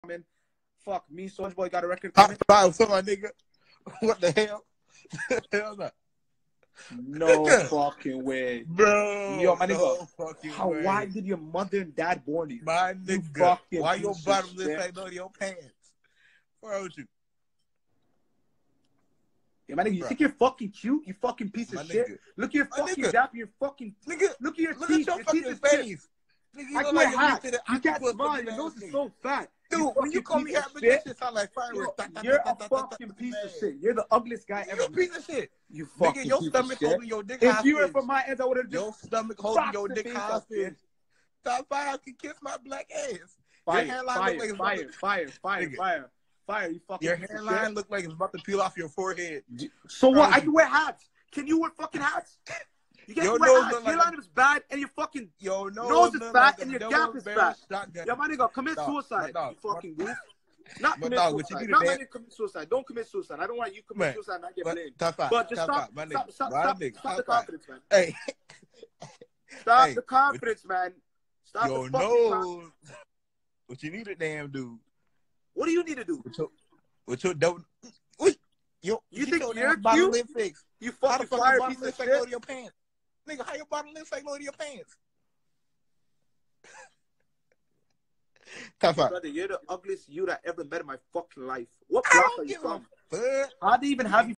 coming. Fuck, me, Soulja Boy got a record Top coming. 5, so my nigga. What the hell? Hell no. No fucking way. Bro. Yo, my nigga. No fucking way. Why did your mother and dad born you? My You nigga. fucking Why your piece of bottom lip shit. ain't on your pants? What's wrong with you? Yeah, my nigga, you Bruh. think you're fucking cute? You fucking piece My of shit. nigga. Look at your My fucking nigga. gap, your fucking Nigga, look at your look teeth. at your Your fucking teeth is shit. face. Nigga, you I look can wear like you're hats. to the You can't octopus smile. looking Your ass nose is nigga. so fat. Dude, when you fucking call me piece of hat, bitch, shit. that shit sound like fireworks. You're a fucking piece of shit. You're the ugliest guy ever. You a piece of shit. You fucking nigga, your piece stomach of shit. holding your dick If hostage. you were from my ends, I would have just Your stomach holding boxed your the dick face up, hostage. bitch. Top 5 can kiss my black ass. Fire, Your hairline fire, look like it's fire, about to, fire, fire, nigga. fire, fire. You fucking Your piece of hairline shit. look like it's about to peel off your forehead. So what? Promise I you. can wear hats. Can you wear fucking hats? You can't Your wear nose hats. look Your like line is bad, and your fucking your nose is look fat, like and a your double gap is barrel fat. shotgun. Yeah, my nigga, commit Dog, suicide. dog, You fucking goose. But Not commit dog, what you suicide. need Not to my damn- nigga commit suicide. Don't commit suicide. I don't want you commit Man, suicide and I get but blamed. top 5, But just top stop, 5, my nigga. stop My nigga, the top 5. confidence, man. Hey, Stop hey, the confidence, man. Stop your the fucking confidence. nose. What you need to damn do? What do you need to do? With your double. Wait, You think your you're damn bottom cute? lip fix. You How fucking the fuck fire your piece bottom of lip shit. ain't low to your pants? Nigga, how your bottom lip ain't low to your pants? Top 5. Brother, you're the ugliest you that ever met in my fucking life. What I block don't are you give a from? fuck. How do you even have you